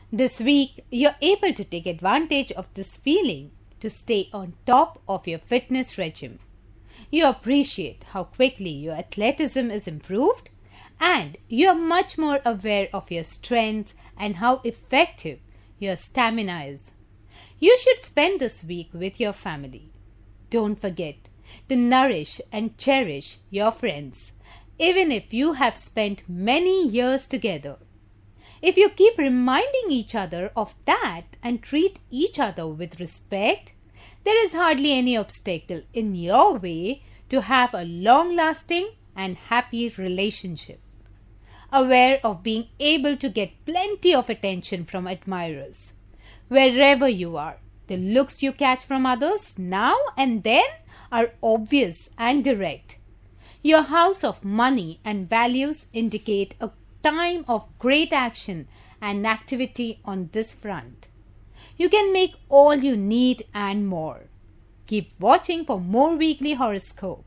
This week, you're able to take advantage of this feeling to stay on top of your fitness regime. You appreciate how quickly your athleticism is improved, and you are much more aware of your strengths and how effective your stamina is. You should spend this week with your family. Don't forget to nourish and cherish your friends, even if you have spent many years together. If you keep reminding each other of that and treat each other with respect, there is hardly any obstacle in your way to have a long-lasting and happy relationship. Aware of being able to get plenty of attention from admirers. Wherever you are, the looks you catch from others now and then are obvious and direct. Your house of money and values indicate a time of great action and activity on this front. You can make all you need and more. Keep watching for more weekly horoscope.